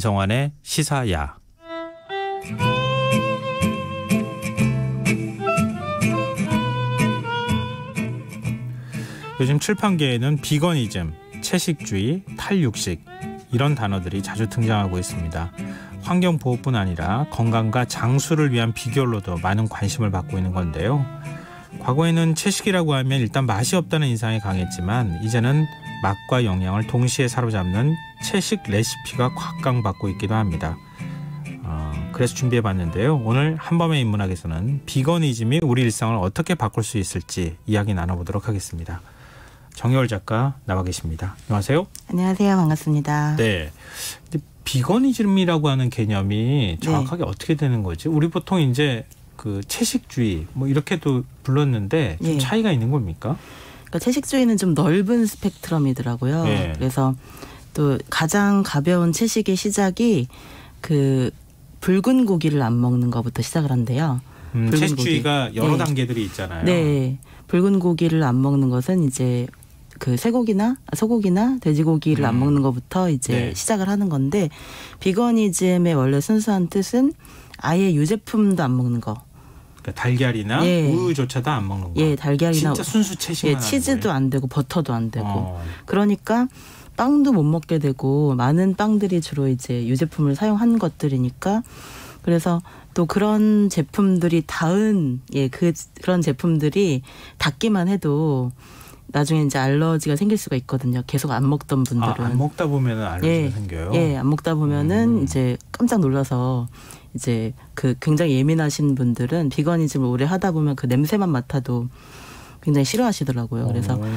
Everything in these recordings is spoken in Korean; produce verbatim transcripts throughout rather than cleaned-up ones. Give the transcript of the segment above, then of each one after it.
안성환의 시사야. 요즘 출판계에는 비건이즘, 채식주의, 탈육식 이런 단어들이 자주 등장하고 있습니다. 환경보호뿐 아니라 건강과 장수를 위한 비결로도 많은 관심을 받고 있는 건데요. 과거에는 채식이라고 하면 일단 맛이 없다는 인상이 강했지만 이제는 맛과 영양을 동시에 사로잡는 채식 레시피가 곽강받고 있기도 합니다. 어, 그래서 준비해봤는데요. 오늘 한밤의 인문학에서는 비건이즘이 우리 일상을 어떻게 바꿀 수 있을지 이야기 나눠보도록 하겠습니다. 정여울 작가 나와 계십니다. 안녕하세요. 안녕하세요. 반갑습니다. 네. 근데 비건이즘이라고 하는 개념이 정확하게 네. 어떻게 되는 거지? 우리 보통 이제 그 채식주의 뭐 이렇게도 불렀는데 좀 네. 차이가 있는 겁니까? 그러니까 채식주의는 좀 넓은 스펙트럼이더라고요. 네. 그래서 또 가장 가벼운 채식의 시작이 그 붉은 고기를 안 먹는 것부터 시작을 한대요. 음, 채식주의가 고기. 여러 네. 단계들이 있잖아요. 네. 붉은 고기를 안 먹는 것은 이제 그 쇠고기나 소고기나 돼지고기를 음. 안 먹는 것부터 이제 네. 시작을 하는 건데, 비건이즘의 원래 순수한 뜻은 아예 유제품도 안 먹는 거. 그러니까 달걀이나 예. 우유조차도 안 먹는 거. 예, 달걀이나 진짜 순수 채식만 예, 치즈도 거예요? 안 되고 버터도 안 되고. 어. 그러니까 빵도 못 먹게 되고, 많은 빵들이 주로 이제 유제품을 사용한 것들이니까, 그래서 또 그런 제품들이 닿은 예, 그 그런 제품들이 닿기만 해도 나중에 이제 알러지가 생길 수가 있거든요. 계속 안 먹던 분들은. 아, 안 먹다 보면은 알러지가 예, 생겨요. 예, 안 먹다 보면은 음. 이제 깜짝 놀라서 이제 그 굉장히 예민하신 분들은 비건이즘을 오래 하다 보면 그 냄새만 맡아도 굉장히 싫어하시더라고요. 그래서 오.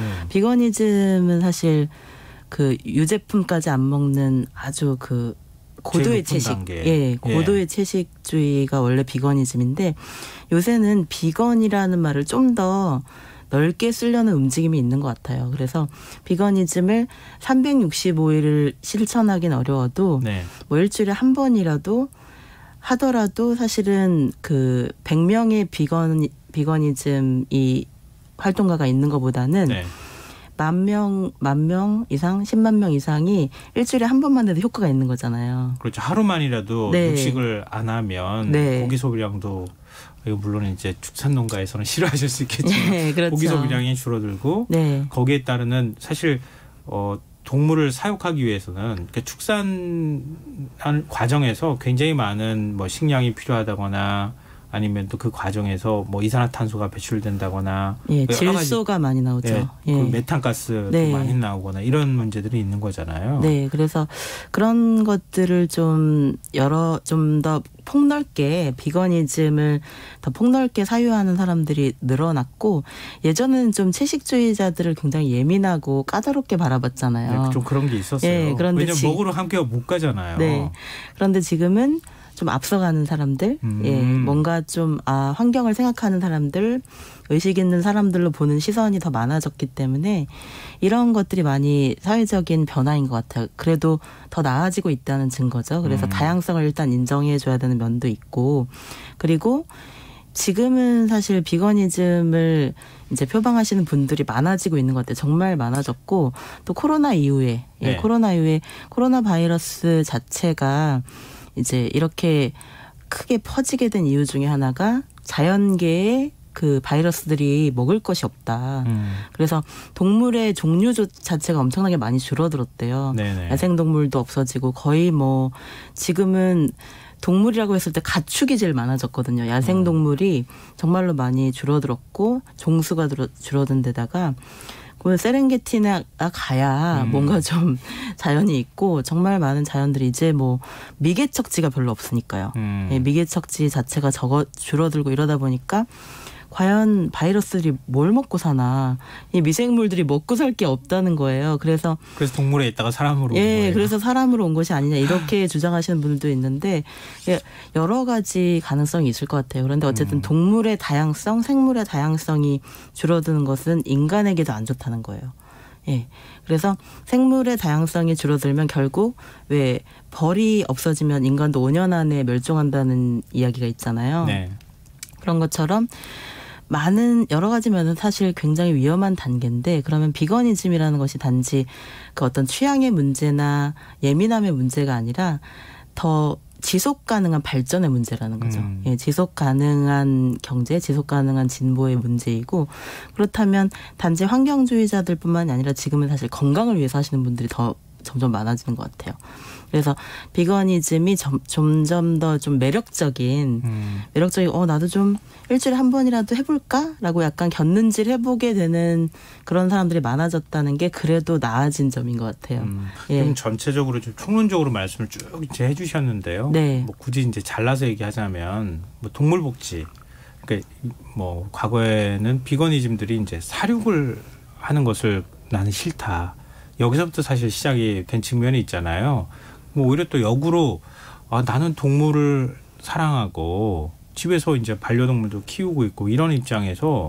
비건이즘은 사실 그 유제품까지 안 먹는 아주 그 고도의 채식, 단계. 예, 고도의 예. 채식주의가 원래 비건이즘인데, 요새는 비건이라는 말을 좀 더 넓게 쓰려는 움직임이 있는 것 같아요. 그래서 비건이즘을 삼백육십오 일을 실천하기는 어려워도 네. 뭐 일주일에 한 번이라도 하더라도 사실은 그 백 명의 비건 비건이즘이 활동가가 있는 것보다는 네. 만 명, 만 명 이상, 십만 명 이상이 일주일에 한 번만 해도 효과가 있는 거잖아요. 그렇죠. 하루만이라도 네. 육식을 안 하면 네. 고기 소비량도, 이거 물론 이제 축산농가에서는 싫어하실 수 있겠지만 네, 그렇죠. 고기 소비량이 줄어들고 네. 거기에 따르는 사실 어, 동물을 사육하기 위해서는 그러니까 축산하는 과정에서 굉장히 많은 뭐 식량이 필요하다거나 아니면 또 그 과정에서 뭐 이산화탄소가 배출된다거나 예, 질소가 많이 나오죠. 예, 예. 그 메탄가스도 네. 많이 나오거나 이런 문제들이 있는 거잖아요. 네, 그래서 그런 것들을 좀 여러 좀 더 폭넓게 비건이즘을 더 폭넓게 사유하는 사람들이 늘어났고, 예전에는 좀 채식주의자들을 굉장히 예민하고 까다롭게 바라봤잖아요. 네, 좀 그런 게 있었어요. 예, 그런데 왜냐면 지, 먹으러 함께 못 가잖아요. 네, 그런데 지금은 좀 앞서가는 사람들, 음. 예, 뭔가 좀, 아, 환경을 생각하는 사람들, 의식 있는 사람들로 보는 시선이 더 많아졌기 때문에 이런 것들이 많이 사회적인 변화인 것 같아요. 그래도 더 나아지고 있다는 증거죠. 그래서 음. 다양성을 일단 인정해줘야 되는 면도 있고, 그리고 지금은 사실 비건이즘을 이제 표방하시는 분들이 많아지고 있는 것 같아요. 정말 많아졌고, 또 코로나 이후에, 네. 예, 코로나 이후에 코로나 바이러스 자체가 이제 이렇게 크게 퍼지게 된 이유 중에 하나가 자연계에 그 바이러스들이 먹을 것이 없다. 음. 그래서 동물의 종류 자체가 엄청나게 많이 줄어들었대요. 네네. 야생동물도 없어지고 거의 뭐 지금은 동물이라고 했을 때 가축이 제일 많아졌거든요. 야생동물이 정말로 많이 줄어들었고 종수가 줄어든 데다가 세렝게티나 가야 음. 뭔가 좀 자연이 있고, 정말 많은 자연들이 이제 뭐 미개척지가 별로 없으니까요. 음. 예, 미개척지 자체가 적어 줄어들고 이러다 보니까 과연 바이러스들이 뭘 먹고 사나, 이 미생물들이 먹고 살 게 없다는 거예요. 그래서 그래서 동물에 있다가 사람으로 예, 온 거예요. 그래서 사람으로 온 것이 아니냐 이렇게 주장하시는 분들도 있는데, 여러 가지 가능성이 있을 것 같아요. 그런데 어쨌든 음. 동물의 다양성, 생물의 다양성이 줄어드는 것은 인간에게도 안 좋다는 거예요. 예, 그래서 생물의 다양성이 줄어들면 결국 왜 벌이 없어지면 인간도 오 년 안에 멸종한다는 이야기가 있잖아요. 네. 그런 것처럼 많은 여러 가지 면은 사실 굉장히 위험한 단계인데, 그러면 비건이즘이라는 것이 단지 그 어떤 취향의 문제나 예민함의 문제가 아니라 더 지속 가능한 발전의 문제라는 거죠. 음. 예, 지속 가능한 경제, 지속 가능한 진보의 문제이고 그렇다면 단지 환경주의자들뿐만이 아니라 지금은 사실 건강을 위해서 하시는 분들이 더 점점 많아지는 것 같아요. 그래서 비거니즘이 점, 점점 더 좀 매력적인 음. 매력적인 어 나도 좀 일주일에 한 번이라도 해볼까라고 약간 곁눈질 해보게 되는 그런 사람들이 많아졌다는 게 그래도 나아진 점인 것 같아요. 음. 예. 좀 전체적으로 좀 총론적으로 말씀을 쭉 이제 해주셨는데요. 네. 뭐 굳이 이제 잘라서 얘기하자면 뭐 동물복지, 그러니까 뭐 과거에는 비거니즘들이 이제 사육을 하는 것을 나는 싫다. 여기서부터 사실 시작이 된 측면이 있잖아요. 뭐 오히려 또 역으로 아, 나는 동물을 사랑하고 집에서 이제 반려동물도 키우고 있고 이런 입장에서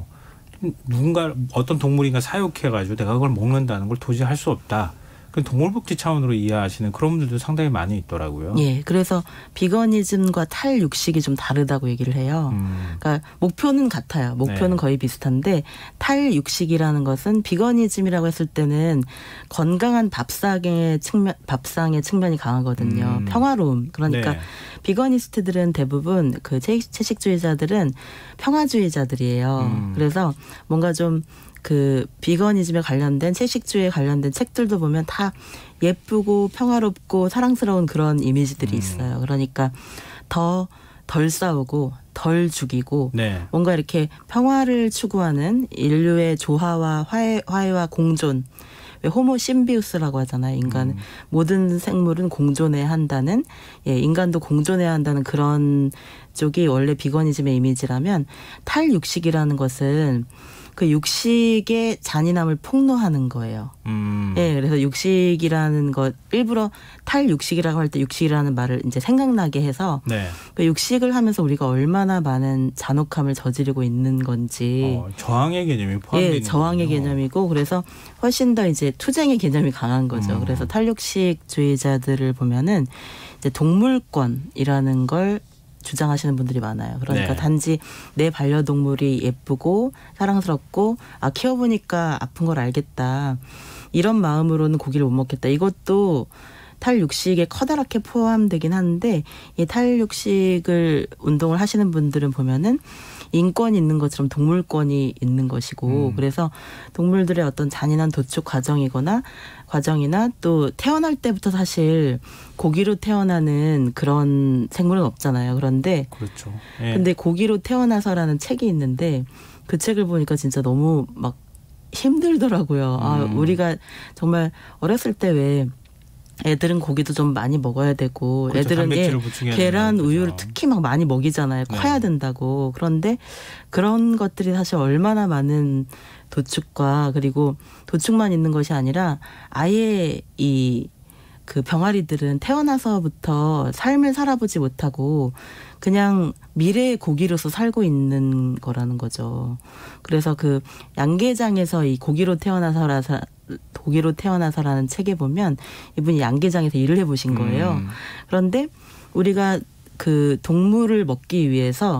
누군가 어떤 동물인가 사육해가지고 내가 그걸 먹는다는 걸 도저히 할 수 없다. 그 동물복지 차원으로 이해하시는 그런 분들도 상당히 많이 있더라고요. 예, 그래서 비거니즘과 탈육식이 좀 다르다고 얘기를 해요. 음. 그러니까 목표는 같아요. 목표는 네. 거의 비슷한데 탈육식이라는 것은 비거니즘이라고 했을 때는 건강한 밥상의 측면, 밥상의 측면이 강하거든요. 음. 평화로움. 그러니까 네. 비거니스트들은 대부분 그 채식주의자들은 평화주의자들이에요. 음. 그래서 뭔가 좀 그 비거니즘에 관련된 채식주의에 관련된 책들도 보면 다 예쁘고 평화롭고 사랑스러운 그런 이미지들이 음. 있어요. 그러니까 더 덜 싸우고 덜 죽이고 네. 뭔가 이렇게 평화를 추구하는 인류의 조화와 화해, 화해와 공존. 왜 호모 심비우스라고 하잖아요. 인간 음. 모든 생물은 공존해야 한다는 예, 인간도 공존해야 한다는 그런 쪽이 원래 비거니즘의 이미지라면 탈육식이라는 것은 그 육식의 잔인함을 폭로하는 거예요. 음. 예, 그래서 육식이라는 것 일부러 탈육식이라고 할 때 육식이라는 말을 이제 생각나게 해서 네. 그 육식을 하면서 우리가 얼마나 많은 잔혹함을 저지르고 있는 건지. 어, 저항의 개념이 포함되어 예, 있는 저항의 거군요. 개념이고 그래서 훨씬 더 이제 투쟁의 개념이 강한 거죠. 음. 그래서 탈육식주의자들을 보면은 이제 동물권이라는 걸 주장하시는 분들이 많아요. 그러니까 네. 단지 내 반려동물이 예쁘고 사랑스럽고 아 키워보니까 아픈 걸 알겠다. 이런 마음으로는 고기를 못 먹겠다. 이것도 탈육식에 커다랗게 포함되긴 하는데 이 탈육식을 운동을 하시는 분들은 보면은 인권이 있는 것처럼 동물권이 있는 것이고 음. 그래서 동물들의 어떤 잔인한 도축 과정이거나 과정이나 또 태어날 때부터 사실 고기로 태어나는 그런 생물은 없잖아요. 그런데 그렇죠. 예. 근데 고기로 태어나서라는 책이 있는데 그 책을 보니까 진짜 너무 막 힘들더라고요. 아, 음. 우리가 정말 어렸을 때 왜 애들은 고기도 좀 많이 먹어야 되고 그렇죠. 애들은 예, 단백질을 보충해야 계란, 된다고 우유를 그러죠. 특히 막 많이 먹이잖아요. 네. 커야 된다고. 그런데 그런 것들이 사실 얼마나 많은 도축과 그리고 도축만 있는 것이 아니라 아예 이 그 병아리들은 태어나서부터 삶을 살아보지 못하고 그냥 미래의 고기로서 살고 있는 거라는 거죠. 그래서 그 양계장에서 이 고기로 태어나서라서 고기로 태어나서라는 책에 보면 이분이 양계장에서 일을 해보신 거예요. 음. 그런데 우리가 그 동물을 먹기 위해서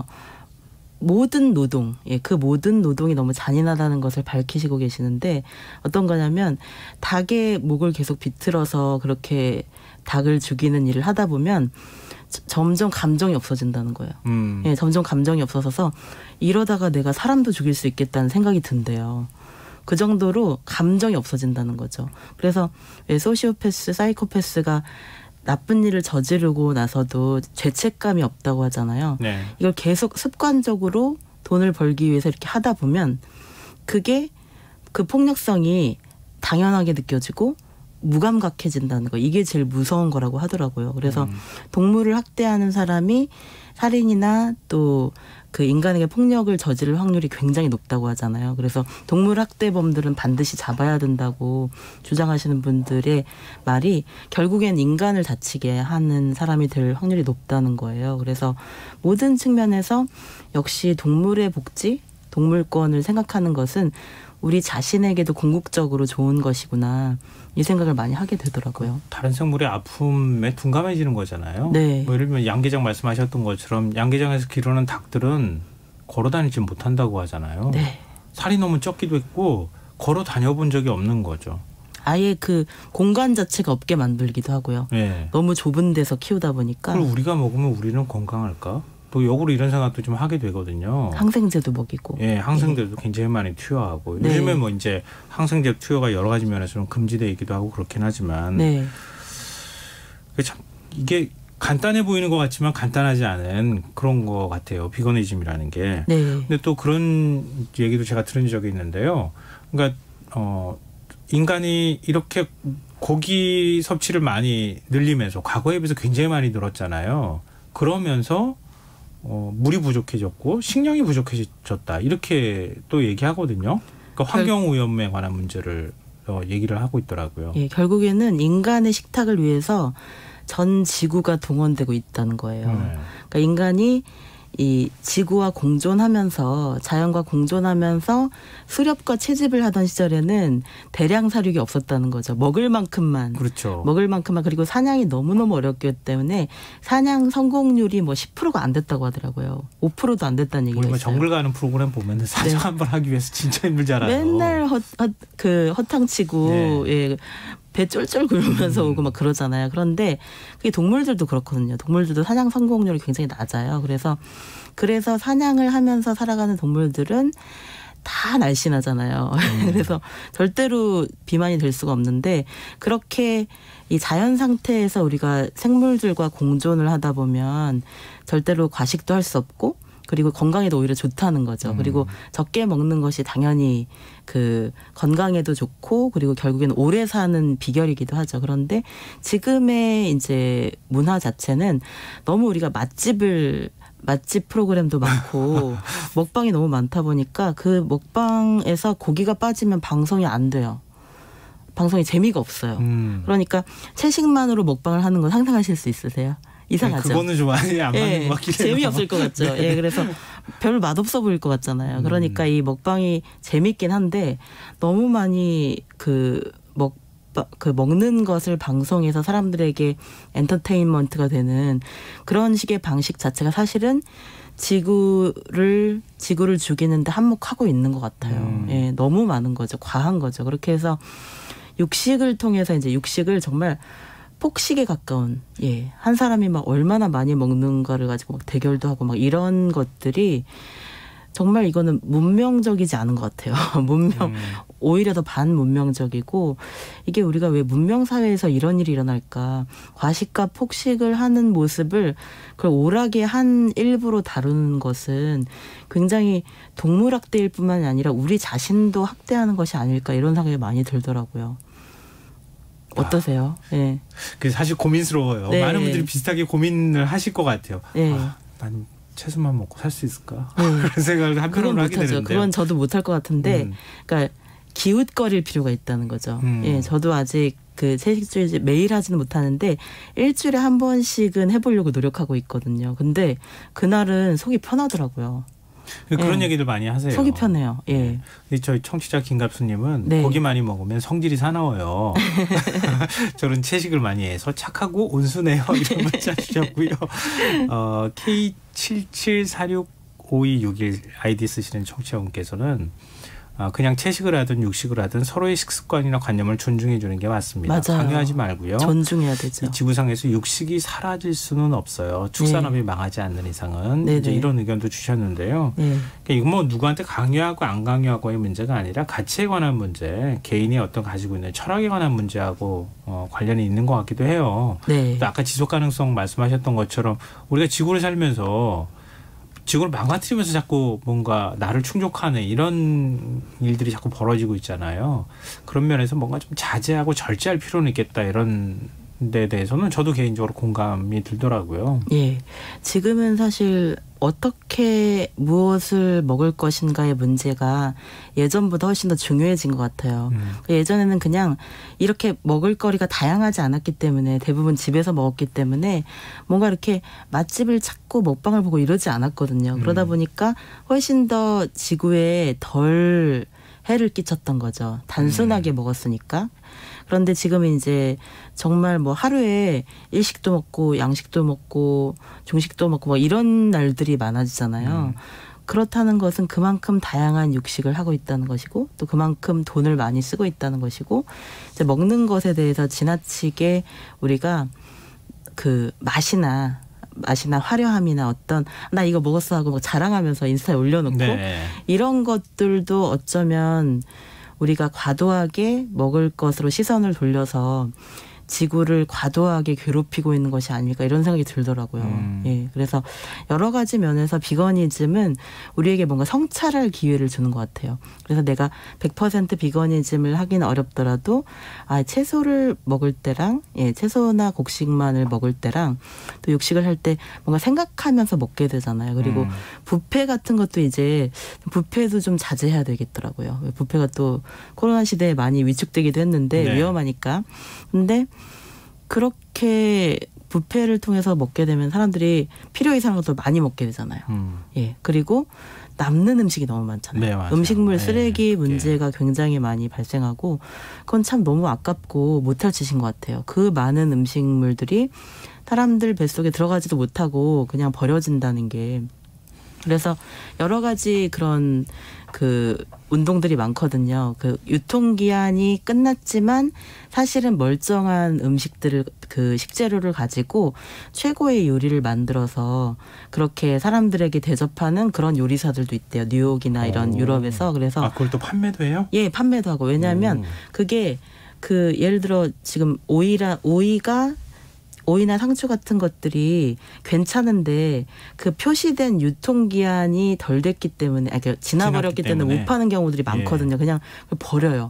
모든 노동, 예, 그 모든 노동이 너무 잔인하다는 것을 밝히시고 계시는데 어떤 거냐면 닭의 목을 계속 비틀어서 그렇게 닭을 죽이는 일을 하다 보면 점점 감정이 없어진다는 거예요. 음. 예, 점점 감정이 없어져서 이러다가 내가 사람도 죽일 수 있겠다는 생각이 든대요. 그 정도로 감정이 없어진다는 거죠. 그래서 왜 소시오패스, 사이코패스가 나쁜 일을 저지르고 나서도 죄책감이 없다고 하잖아요. 네. 이걸 계속 습관적으로 돈을 벌기 위해서 이렇게 하다 보면 그게 그 폭력성이 당연하게 느껴지고 무감각해진다는 거. 이게 제일 무서운 거라고 하더라고요. 그래서 음. 동물을 학대하는 사람이 살인이나 또 그 인간에게 폭력을 저지를 확률이 굉장히 높다고 하잖아요. 그래서 동물 학대범들은 반드시 잡아야 된다고 주장하시는 분들의 말이 결국엔 인간을 다치게 하는 사람이 될 확률이 높다는 거예요. 그래서 모든 측면에서 역시 동물의 복지, 동물권을 생각하는 것은 우리 자신에게도 궁극적으로 좋은 것이구나 이 생각을 많이 하게 되더라고요. 다른 생물의 아픔에 둔감해지는 거잖아요. 네. 뭐 예를 들면 양계장 말씀하셨던 것처럼 양계장에서 기르는 닭들은 걸어 다니지 못한다고 하잖아요. 네. 살이 너무 쪘기도 했고 걸어 다녀본 적이 없는 거죠. 아예 그 공간 자체가 없게 만들기도 하고요. 네. 너무 좁은 데서 키우다 보니까. 그걸 우리가 먹으면 우리는 건강할까? 또 역으로 이런 생각도 좀 하게 되거든요. 항생제도 먹이고. 예, 항생제도 네. 굉장히 많이 투여하고. 네. 요즘에 뭐 이제 항생제 투여가 여러 가지 면에서는 금지되어 있기도 하고 그렇긴 하지만. 네. 참 이게 간단해 보이는 것 같지만 간단하지 않은 그런 것 같아요. 비거니즘이라는 게. 네. 근데 또 그런 얘기도 제가 들은 적이 있는데요. 그러니까 어, 인간이 이렇게 고기 섭취를 많이 늘리면서 과거에 비해서 굉장히 많이 늘었잖아요. 그러면서 어, 물이 부족해졌고 식량이 부족해졌다 이렇게 또 얘기하거든요. 그러니까 환경 오염에 관한 문제를 어, 얘기를 하고 있더라고요. 예, 결국에는 인간의 식탁을 위해서 전 지구가 동원되고 있다는 거예요. 네. 그러니까 인간이 이 지구와 공존하면서 자연과 공존하면서 수렵과 채집을 하던 시절에는 대량 사육이 없었다는 거죠. 먹을 만큼만. 그렇죠. 먹을 만큼만. 그리고 사냥이 너무너무 어렵기 때문에 사냥 성공률이 뭐 십 퍼센트가 안 됐다고 하더라고요. 오 퍼센트도 안 됐다는 얘기가 있어요. 정글 가는 프로그램 보면 사냥 네. 한 번 하기 위해서 진짜 힘들잖아요. 맨날 헛, 헛, 그 허탕치고 네. 예. 배 쫄쫄 굴면서 음. 오고 막 그러잖아요. 그런데 그게 동물들도 그렇거든요. 동물들도 사냥 성공률이 굉장히 낮아요. 그래서 그래서 사냥을 하면서 살아가는 동물들은 다 날씬하잖아요. 음. 그래서 절대로 비만이 될 수가 없는데 그렇게 이 자연 상태에서 우리가 생물들과 공존을 하다 보면 절대로 과식도 할 수 없고 그리고 건강에도 오히려 좋다는 거죠. 음. 그리고 적게 먹는 것이 당연히 그 건강에도 좋고 그리고 결국에는 오래 사는 비결이기도 하죠. 그런데 지금의 이제 문화 자체는 너무 우리가 맛집을 맛집 프로그램도 많고 먹방이 너무 많다 보니까 그 먹방에서 고기가 빠지면 방송이 안 돼요. 방송이 재미가 없어요. 음. 그러니까 채식만으로 먹방을 하는 건 상상하실 수 있으세요? 이상하죠. 네, 그거는 좀 많이 안 맞는 예, 것 같긴 해요. 재미없을 것 같죠. 네. 예, 그래서 별 맛없어 보일 것 같잖아요. 그러니까 음. 이 먹방이 재밌긴 한데 너무 많이 그 먹, 그 먹는 것을 방송해서 사람들에게 엔터테인먼트가 되는 그런 식의 방식 자체가 사실은 지구를 지구를 죽이는데 한몫하고 있는 것 같아요. 음. 예, 너무 많은 거죠. 과한 거죠. 그렇게 해서 육식을 통해서 이제 육식을 정말 폭식에 가까운, 예, 한 사람이 막 얼마나 많이 먹는가를 가지고 막 대결도 하고 막 이런 것들이 정말 이거는 문명적이지 않은 것 같아요. 문명, 음. 오히려 더 반문명적이고 이게 우리가 왜 문명사회에서 이런 일이 일어날까. 과식과 폭식을 하는 모습을 그걸 오락의 한 일부로 다루는 것은 굉장히 동물학대일 뿐만이 아니라 우리 자신도 학대하는 것이 아닐까 이런 생각이 많이 들더라고요. 어떠세요? 네. 그 사실 고민스러워요. 네. 많은 분들이 비슷하게 고민을 하실 것 같아요. 네. 아, 난 채소만 먹고 살 수 있을까? 네. 그런 생각을 한편으로 하게 되는데. 그건 저도 못할 것 같은데, 음. 그러니까 기웃거릴 필요가 있다는 거죠. 음. 예, 저도 아직 그 채식주의 매일 하지는 못하는데 일주일에 한 번씩은 해보려고 노력하고 있거든요. 근데 그날은 속이 편하더라고요. 그런 예. 얘기들 많이 하세요. 속이 편해요. 예. 저희 청취자 김갑수님은 네. 고기 많이 먹으면 성질이 사나워요. 저는 채식을 많이 해서 착하고 온순해요. 이런 문자 주셨고요. 어, 케이 칠칠사육오이육일 아이디 쓰시는 청취자분께서는 어, 그냥 채식을 하든 육식을 하든 서로의 식습관이나 관념을 존중해 주는 게 맞습니다. 맞아요. 강요하지 말고요. 존중해야 되죠. 이 지구상에서 육식이 사라질 수는 없어요. 축산업이 네. 망하지 않는 이상은. 네네. 이제 이런 의견도 주셨는데요. 네. 그러니까 이건 뭐 누구한테 강요하고 안 강요하고의 문제가 아니라 가치에 관한 문제, 개인이 어떤 가지고 있는 철학에 관한 문제하고 어, 관련이 있는 것 같기도 해요. 네. 또 아까 지속 가능성 말씀하셨던 것처럼 우리가 지구를 살면서 지구를 망가뜨리면서 자꾸 뭔가 나를 충족하는 이런 일들이 자꾸 벌어지고 있잖아요. 그런 면에서 뭔가 좀 자제하고 절제할 필요는 있겠다 이런 데 대해서는 저도 개인적으로 공감이 들더라고요. 예, 지금은 사실 어떻게 무엇을 먹을 것인가의 문제가 예전보다 훨씬 더 중요해진 것 같아요. 음. 예전에는 그냥 이렇게 먹을거리가 다양하지 않았기 때문에 대부분 집에서 먹었기 때문에 뭔가 이렇게 맛집을 찾고 먹방을 보고 이러지 않았거든요. 음. 그러다 보니까 훨씬 더 지구에 덜 해를 끼쳤던 거죠. 단순하게 음. 먹었으니까. 그런데 지금은 이제 정말 뭐 하루에 일식도 먹고 양식도 먹고 중식도 먹고 뭐 이런 날들이 많아지잖아요. 음. 그렇다는 것은 그만큼 다양한 육식을 하고 있다는 것이고 또 그만큼 돈을 많이 쓰고 있다는 것이고 이제 먹는 것에 대해서 지나치게 우리가 그 맛이나 맛이나 화려함이나 어떤 나 이거 먹었어 하고 막 자랑하면서 인스타에 올려놓고 네. 이런 것들도 어쩌면 우리가 과도하게 먹을 것으로 시선을 돌려서 지구를 과도하게 괴롭히고 있는 것이 아닐까 이런 생각이 들더라고요. 음. 예, 그래서 여러 가지 면에서 비거니즘은 우리에게 뭔가 성찰할 기회를 주는 것 같아요. 그래서 내가 백 퍼센트 비거니즘을 하기는 어렵더라도 아, 채소를 먹을 때랑 예, 채소나 곡식만을 먹을 때랑 또 육식을 할 때 뭔가 생각하면서 먹게 되잖아요. 그리고 음. 뷔페 같은 것도 이제 뷔페도 좀 자제해야 되겠더라고요. 뷔페가 또 코로나 시대에 많이 위축되기도 했는데 네. 위험하니까. 근데 그렇게 뷔페를 통해서 먹게 되면 사람들이 필요 이상으로 더 많이 먹게 되잖아요. 음. 예. 그리고 남는 음식이 너무 많잖아요. 네, 음식물 쓰레기 네, 문제가 굉장히 많이 발생하고 그건 참 너무 아깝고 못할 짓인 것 같아요. 그 많은 음식물들이 사람들 뱃속에 들어가지도 못하고 그냥 버려진다는 게 그래서 여러 가지 그런 그 운동들이 많거든요. 그 유통기한이 끝났지만 사실은 멀쩡한 음식들을 그 식재료를 가지고 최고의 요리를 만들어서 그렇게 사람들에게 대접하는 그런 요리사들도 있대요. 뉴욕이나 이런 오. 유럽에서. 그래서 아, 그걸 또 판매도 해요? 예, 판매도 하고. 왜냐하면 오. 그게 그 예를 들어 지금 오이라 오이가 오이나 상추 같은 것들이 괜찮은데 그 표시된 유통기한이 덜 됐기 때문에 아니, 지나버렸기 때문에. 때문에 못 파는 경우들이 많거든요. 예. 그냥 버려요.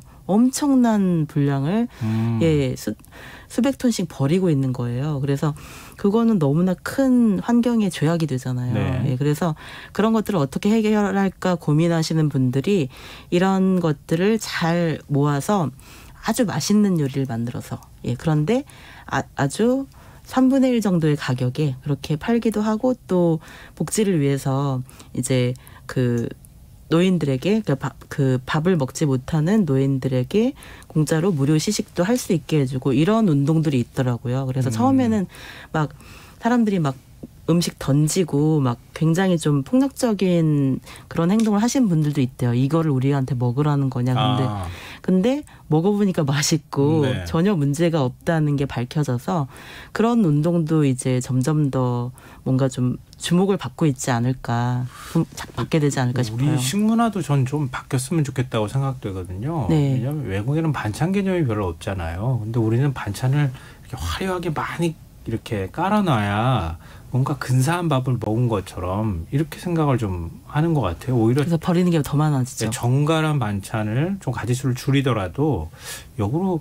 엄청난 분량을 음. 예, 수, 수백 톤씩 버리고 있는 거예요. 그래서 그거는 너무나 큰 환경의 죄악이 되잖아요. 네. 예, 그래서 그런 것들을 어떻게 해결할까 고민하시는 분들이 이런 것들을 잘 모아서 아주 맛있는 요리를 만들어서 예, 그런데 아, 아주 삼분의 일 정도의 가격에 그렇게 팔기도 하고 또 복지를 위해서 이제 그 노인들에게 그, 밥, 그 밥을 먹지 못하는 노인들에게 공짜로 무료 시식도 할 수 있게 해주고 이런 운동들이 있더라고요. 그래서 음. 처음에는 막 사람들이 막 음식 던지고 막 굉장히 좀 폭력적인 그런 행동을 하신 분들도 있대요. 이거를 우리한테 먹으라는 거냐. 근데 아. 근데 먹어보니까 맛있고 네. 전혀 문제가 없다는 게 밝혀져서 그런 운동도 이제 점점 더 뭔가 좀 주목을 받고 있지 않을까, 받게 되지 않을까 싶어요. 우리 식문화도 전 좀 바뀌었으면 좋겠다고 생각되거든요. 네. 왜냐하면 외국에는 반찬 개념이 별로 없잖아요. 근데 우리는 반찬을 이렇게 화려하게 많이 이렇게 깔아놔야 뭔가 근사한 밥을 먹은 것처럼 이렇게 생각을 좀 하는 것 같아요. 오히려 그래서 버리는 게 더 많아지죠. 정갈한 반찬을 좀 가지수를 줄이더라도 역으로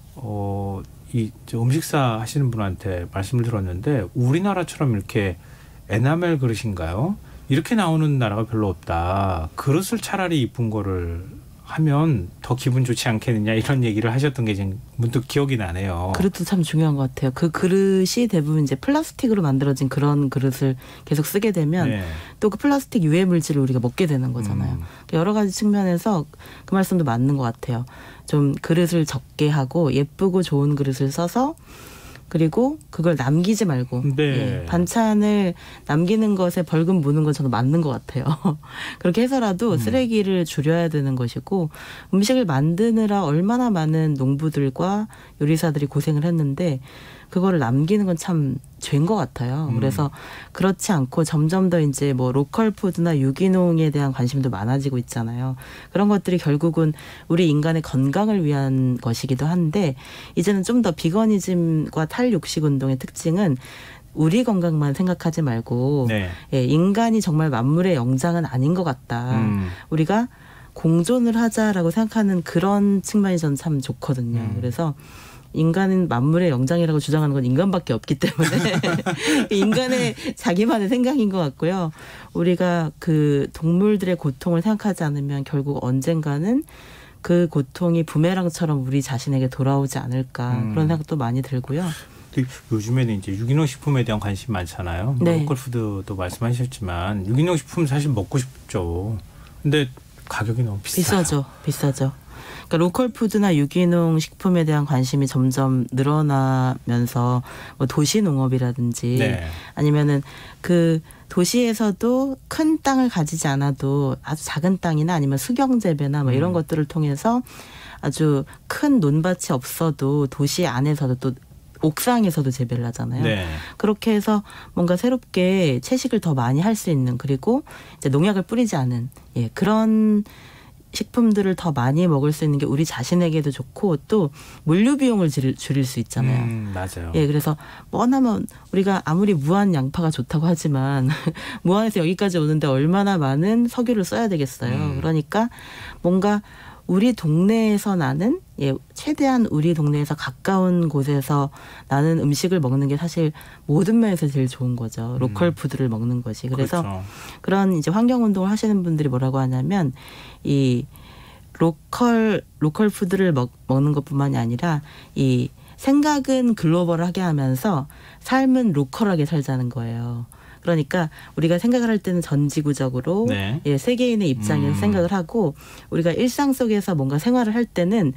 어, 이 음식사 하시는 분한테 말씀을 들었는데 우리나라처럼 이렇게 에나멜 그릇인가요? 이렇게 나오는 나라가 별로 없다. 그릇을 차라리 이쁜 거를 하면 더 기분 좋지 않겠느냐 이런 얘기를 하셨던 게 지금 문득 기억이 나네요. 그릇도 참 중요한 것 같아요. 그 그릇이 대부분 이제 플라스틱으로 만들어진 그런 그릇을 계속 쓰게 되면 네. 또 그 플라스틱 유해 물질을 우리가 먹게 되는 거잖아요. 음. 여러 가지 측면에서 그 말씀도 맞는 것 같아요. 좀 그릇을 적게 하고 예쁘고 좋은 그릇을 써서 그리고 그걸 남기지 말고 네. 예, 반찬을 남기는 것에 벌금 무는 건 저는 맞는 것 같아요. 그렇게 해서라도 음. 쓰레기를 줄여야 되는 것이고 음식을 만드느라 얼마나 많은 농부들과 요리사들이 고생을 했는데 그거를 남기는 건 참 죄인 것 같아요. 음. 그래서 그렇지 않고 점점 더 이제 뭐 로컬 푸드나 유기농에 대한 관심도 많아지고 있잖아요. 그런 것들이 결국은 우리 인간의 건강을 위한 것이기도 한데 이제는 좀 더 비거니즘과 탈육식 운동의 특징은 우리 건강만 생각하지 말고 네. 예, 인간이 정말 만물의 영장은 아닌 것 같다. 음. 우리가 공존을 하자라고 생각하는 그런 측면이 전 참 좋거든요. 음. 그래서 인간은 만물의 영장이라고 주장하는 건 인간밖에 없기 때문에 인간의 자기만의 생각인 것 같고요. 우리가 그 동물들의 고통을 생각하지 않으면 결국 언젠가는 그 고통이 부메랑처럼 우리 자신에게 돌아오지 않을까 음. 그런 생각도 많이 들고요. 요즘에는 이제 유기농 식품에 대한 관심이 많잖아요. 네. 로컬 푸드도 말씀하셨지만 유기농 식품 사실 먹고 싶죠. 근데 가격이 너무 비싸요. 비싸죠. 비싸죠. 그러니까 로컬 푸드나 유기농 식품에 대한 관심이 점점 늘어나면서 뭐 도시 농업이라든지 네. 아니면은 그 도시에서도 큰 땅을 가지지 않아도 아주 작은 땅이나 아니면 수경 재배나 뭐 이런 음. 것들을 통해서 아주 큰 논밭이 없어도 도시 안에서도 또 옥상에서도 재배를 하잖아요. 네. 그렇게 해서 뭔가 새롭게 채식을 더 많이 할 수 있는 그리고 이제 농약을 뿌리지 않은 예, 그런 식품들을 더 많이 먹을 수 있는 게 우리 자신에게도 좋고 또 물류 비용을 줄일, 줄일 수 있잖아요. 음, 맞아요. 예, 그래서 뻔하면 우리가 아무리 무한 양파가 좋다고 하지만 무한에서 여기까지 오는데 얼마나 많은 석유를 써야 되겠어요. 음. 그러니까 뭔가 우리 동네에서 나는 예, 최대한 우리 동네에서 가까운 곳에서 나는 음식을 먹는 게 사실 모든 면에서 제일 좋은 거죠. 로컬 푸드를 먹는 것이. 그래서 그렇죠. 그런 이제 환경 운동을 하시는 분들이 뭐라고 하냐면 이 로컬 로컬 푸드를 먹, 먹는 것뿐만이 아니라 이 생각은 글로벌하게 하면서 삶은 로컬하게 살자는 거예요. 그러니까 우리가 생각을 할 때는 전지구적으로 네. 예, 세계인의 입장에서 음. 생각을 하고 우리가 일상 속에서 뭔가 생활을 할 때는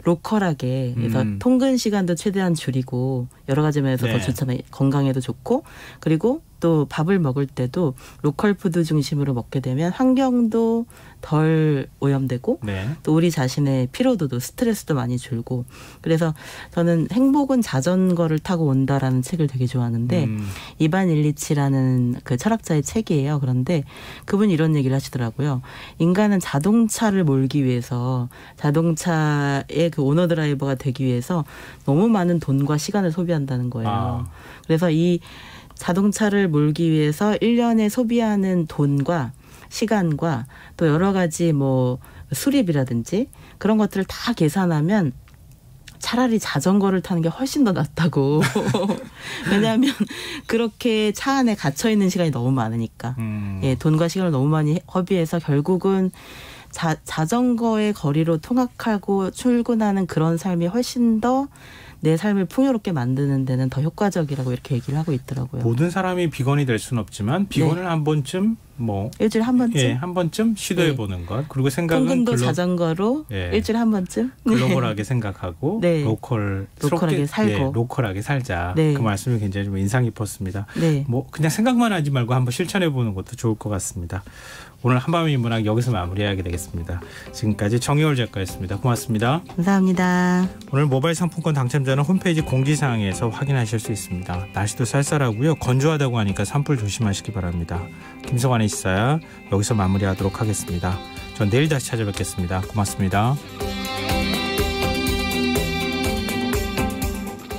로컬하게 그래서 음. 통근 시간도 최대한 줄이고 여러 가지 면에서 네. 더 좋잖아요. 건강에도 좋고 그리고 또 밥을 먹을 때도 로컬 푸드 중심으로 먹게 되면 환경도 덜 오염되고 네. 또 우리 자신의 피로도도 스트레스도 많이 줄고 그래서 저는 행복은 자전거를 타고 온다라는 책을 되게 좋아하는데 음. 이반 일리치라는 그 철학자의 책이에요. 그런데 그분이 이런 얘기를 하시더라고요. 인간은 자동차를 몰기 위해서 자동차의 그 오너 드라이버가 되기 위해서 너무 많은 돈과 시간을 소비한다는 거예요. 아. 그래서 이 자동차를 몰기 위해서 일 년에 소비하는 돈과 시간과 또 여러 가지 뭐 수리비라든지 그런 것들을 다 계산하면 차라리 자전거를 타는 게 훨씬 더 낫다고. 왜냐하면 그렇게 차 안에 갇혀 있는 시간이 너무 많으니까. 음. 예, 돈과 시간을 너무 많이 허비해서 결국은 자, 자전거의 거리로 통학하고 출근하는 그런 삶이 훨씬 더 내 삶을 풍요롭게 만드는 데는 더 효과적이라고 이렇게 얘기를 하고 있더라고요. 모든 사람이 비건이 될 수는 없지만 비건을 네. 한 번쯤 뭐 일주일에 한 번쯤 예, 한 번쯤 시도해 보는 네. 것. 그리고 생각은 통근도 글로, 자전거로 예, 일주일에 한 번쯤 글로벌하게 생각하고 네. 로컬 로컬하게 살고 예, 로컬하게 살자. 네. 그 말씀이 굉장히 좀 인상 깊었습니다. 네. 뭐 그냥 생각만 하지 말고 한번 실천해 보는 것도 좋을 것 같습니다. 오늘 한밤의 인문학 여기서 마무리하게 되겠습니다. 지금까지 정여울 작가였습니다. 고맙습니다. 감사합니다. 오늘 모바일 상품권 당첨자는 홈페이지 공지사항에서 확인하실 수 있습니다. 날씨도 쌀쌀하고요. 건조하다고 하니까 산불 조심하시기 바랍니다. 김성환의 시사야 여기서 마무리하도록 하겠습니다. 전 내일 다시 찾아뵙겠습니다. 고맙습니다.